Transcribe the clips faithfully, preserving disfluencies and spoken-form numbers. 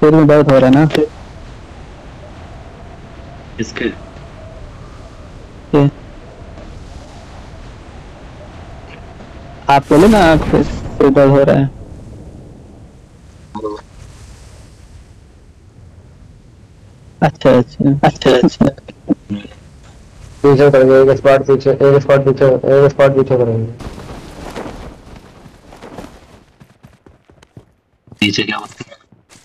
सिर में दर्द हो रहा है ना? इसके ये आप बोले ना आपके सिर दर्द हो रहा है। अच्छा अच्छा अच्छा अच्छा पीछे करेंगे, एक स्पॉट पीछे, एक स्पॉट पीछे, एक स्पॉट पीछे करेंगे। पीछे क्या होता है?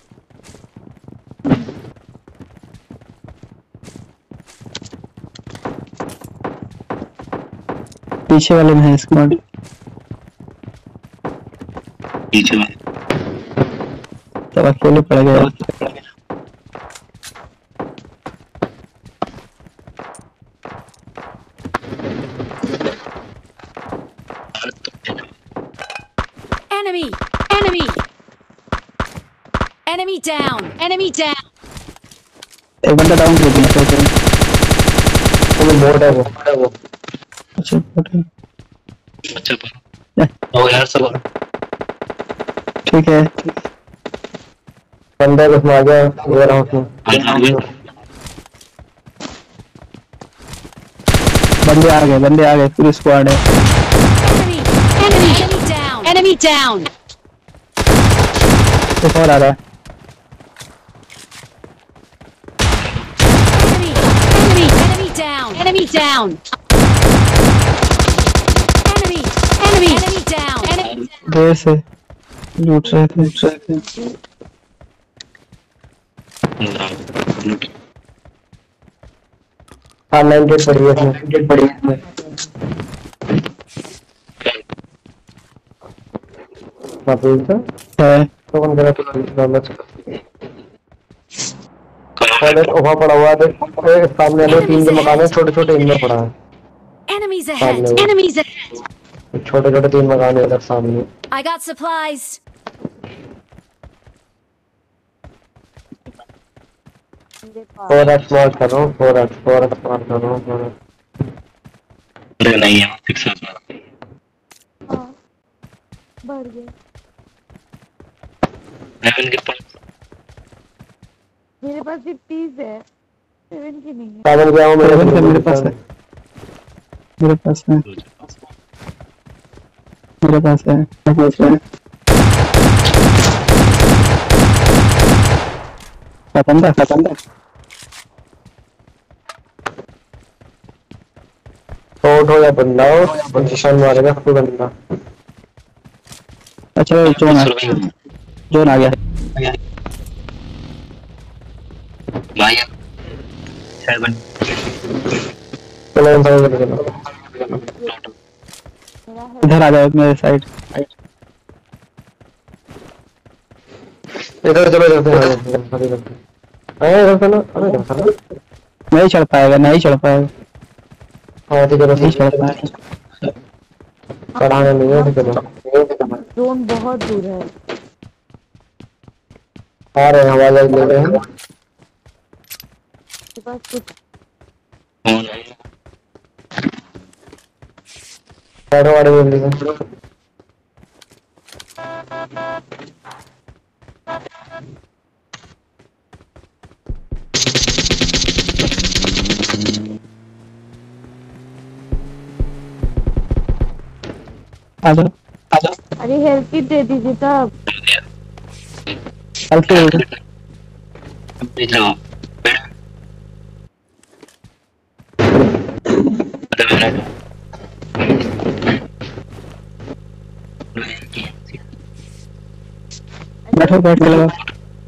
पीछे वाले में है स्क्वाड। पीछे में तब अकेले पड़ गया। Enemy! Enemy! Enemy down! Enemy down! एक बंदा डाउन कर दिया फिर। वो बोट है वो वो अच्छा ओके अच्छा पर ओ यार सब ठीक है। बंदा कुछ मार गया वेयर हाउस में। बंदे आ गए बंदे आ गए पूरी स्क्वाड है। Enemy! Enemy! Enemy down! Enemy down! एक और आ रहा है। Enemy! Enemy! Enemy down! Enemy down! Enemy! Enemy! Enemy down! Enemy! देर से लूट रहे थे लूट रहे थे। हाँ नाइनटी पड़ी है इसमें, पड़ी है इसमें। हाँ पूछा है तो कौन करा तो बच कॉलेज वहाँ पड़ा हुआ है। देख सामने वाले तीन जो मकान है छोटे छोटे इनमें पड़ा है। Enemies ahead! Enemies ahead! छोटे छोटे तीन मकान है इधर सामने। I got supplies! Four x mark कर रहा हूँ, four x four x mark कर रहा हूँ, फोर एक्स। अरे नहीं है फिक्स में हाँ बढ़ गया। लेवन के पास मेरे पास सिर्फ तीस है, सेवन की नहीं है। सावन गया हूँ मेरे मेरे मेरे पास है मेरे पास है मेरे पास है मेरे पास है। खत्म था खत्म था। शॉट हो या बंदा हो पोजीशन मारेगा कोई बंदा। अच्छा जोन आ जोन आ गया भाई सेवन चलो इन साइड पे चलो, इधर आ जाओ मेरे साइड। इधर चलो इधर से अरे इधर से ना, अरे इधर से ना नहीं चढ़ पाएगा नहीं चढ़ पाएगा हाँ ठीक है नहीं बस चढ़ पाएगा। चढ़ाने नहीं है ठीक है। जोन बहुत दूर है। आ रहे हैं हवाला ले रहे हैं। मेरे पास कुछ कौन है बैठो वाले बोल रही है। आ जाओ आ जाओ। अरे हेल्प किट दे दीजिए तब। हेल्प कर पीछे आओ बैठो बैठ के लगाओ।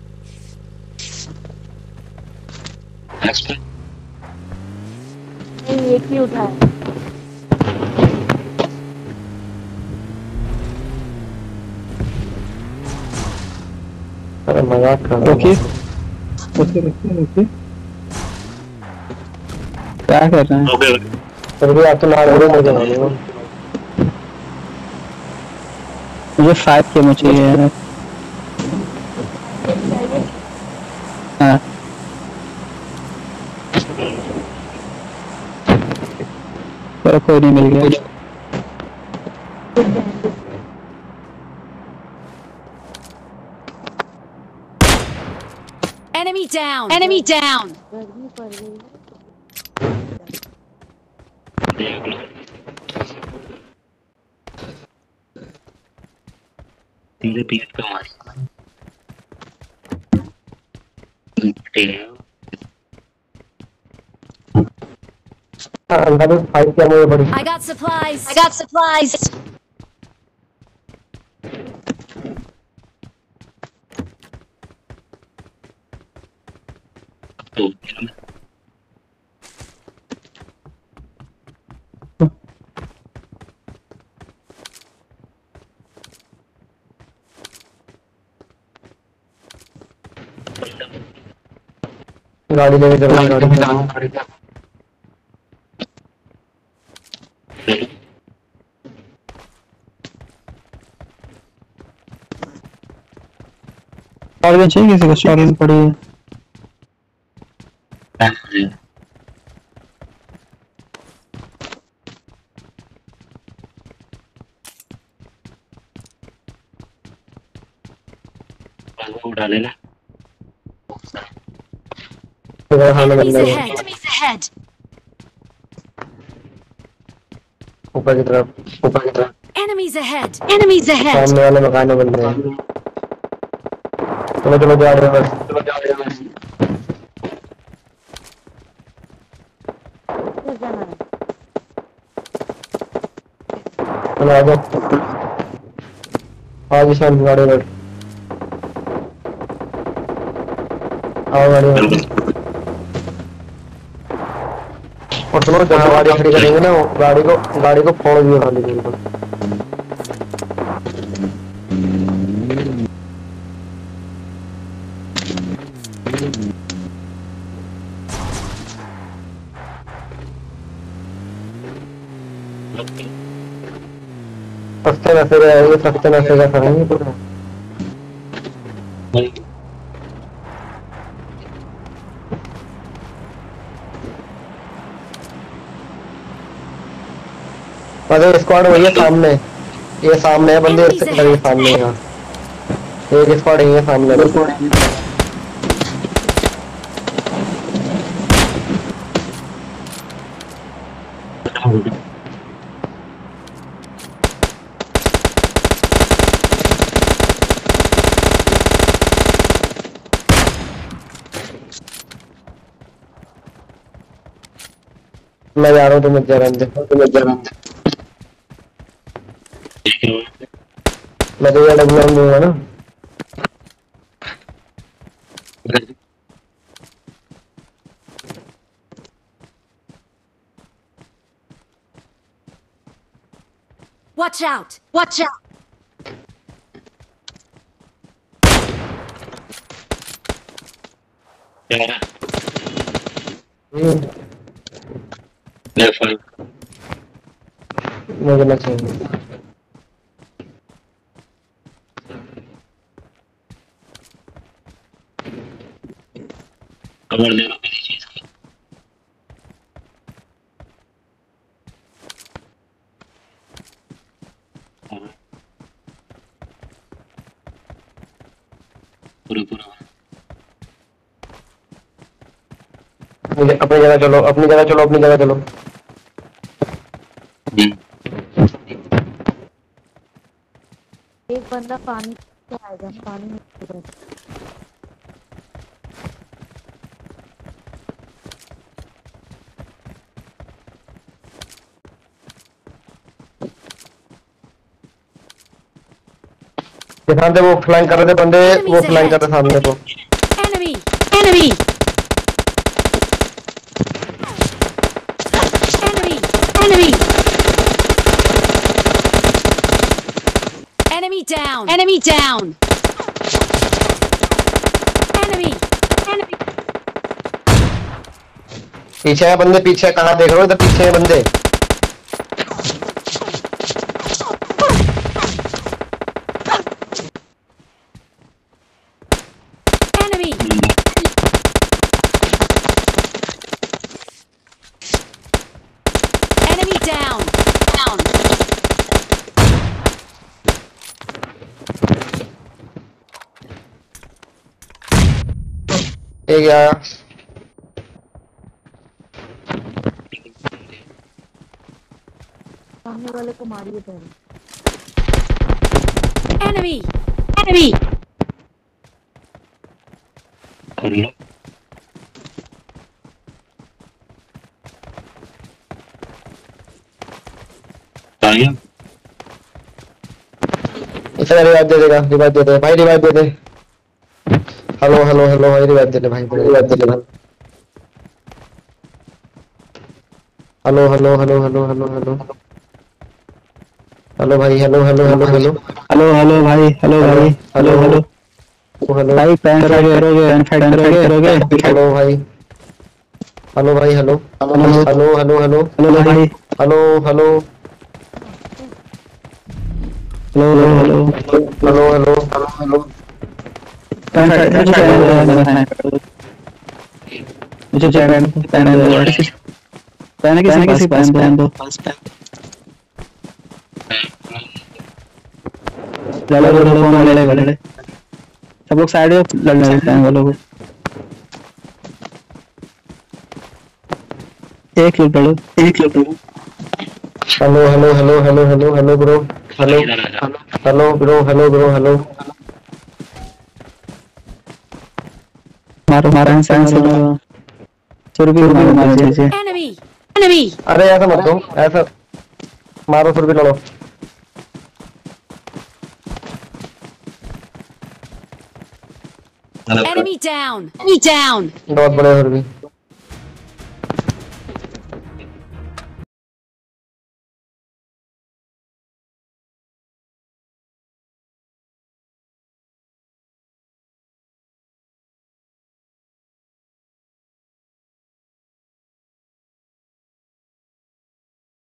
नहीं एक ही उठाया। अरे मजाक कर रहा ओके ओके ओके ओके क्या कर रहे हैं? ओके फिर भी आप तो ना रहे मुझे मालूम है। मुझे फाइव के में चाहिए। हाँ चलो कोई नहीं मिल गया। Enemy down. Enemy down. गर्मी पड़ गई है। देख लो सीधे पीठ पे मारी अंदर में फाइट किया मुझे बड़ी I got supplies. I got supplies. तो गाड़ी लेके चलो गाड़ी में जाओ गाड़ी का शॉटगन चाहिए किसी को? शॉटगन पड़ी है। उड़ा लेना इधर खाने Enemies बंदे ahead. Enemies ahead. ऊपर की तरफ ऊपर की तरफ Enemies ahead. Enemies ahead. सामने वाले मकान में बंदे हैं चलो चलो जा रहे हैं बस चलो जा रहे हैं बस किधर जाना है? चलो आ जाओ आज शाम गाड़ी में आओ गाड़ी में और सुनो जहाँ गाड़ी खड़ी करेंगे ना वो गाड़ी को गाड़ी को फोड़ दिया खाली बिल्कुल सस्ते नशे का ये सस्ते नशे का करेंगे पूरा अरे स्क्वाड वही है सामने ये सामने है बंदे इससे ये सामने है एक स्क्वाड है सामने मैं जा रहा हूँ तुम्हें जरा तुम्हें जरा मैं तो ये डब्ल्यू एम दूंगा ना Watch out. Watch out. यार हम्म, लेफ्ट फाइव मुझे ना चाहिए कवर ले लो किसी चीज की पूरा पूरा मुझे अपनी जगह चलो अपनी जगह चलो अपनी जगह चलो एक बंदा पानी से आएगा पानी में उतर। जहाँ से वो फ्लैंक कर रहे थे बंदे वो फ्लैंक कर रहे सामने को Enemy. Enemy. Enemy. Enemy. Enemy down. Enemy down. Enemy. Enemy. पीछे है बंदे पीछे कहाँ देख रहे हो इधर पीछे है बंदे Enemy. Enemy down. Down. एक आया। सामने वाले को मारिए पहले। Enemy! Enemy! कर लो। आ गया। इसे रिवाइव दे देगा, रिवाइव दे दे भाई, रिवाइव दे दे। हेलो हेलो हेलो भाई, रिवाइव दे दे भाई, रिवाइव दे दे भाई। Hello hello hello hello hello hello hello भाई, hello hello hello hello hello hello भाई, हेलो भाई, हेलो हेलो हेलो भाई, पैन फाइट करोगे, पैन फाइट करोगे? हेलो भाई, हेलो भाई, hello hello hello hello hello hello भाई, hello hello hello hello hello hello hello hello pan fight, मुझे pan दो यार, मेरा पैन मुझे पैन पैन दो यार, पैन किसी किसी पैन दो, पैन दो लड़ो लड़ो, कौन लड़ेगा? लड़े सब लोग साइड में लड़ने लगे पैन वालों को। एक लोग लड़ो, एक लोग लड़ो। Hello hello hello hello hello hello bro, hello इधर आ जा। Hello bro, hello bro, hello मारो मारो, पैन से मारो, सुर भी मारो, मार दीजिए। Enemy! Enemy! अरे ऐसा मत दो, ऐसा मारो फिर भी लड़ो। Enemy down! Enemy down! बहुत बड़े फिर भी।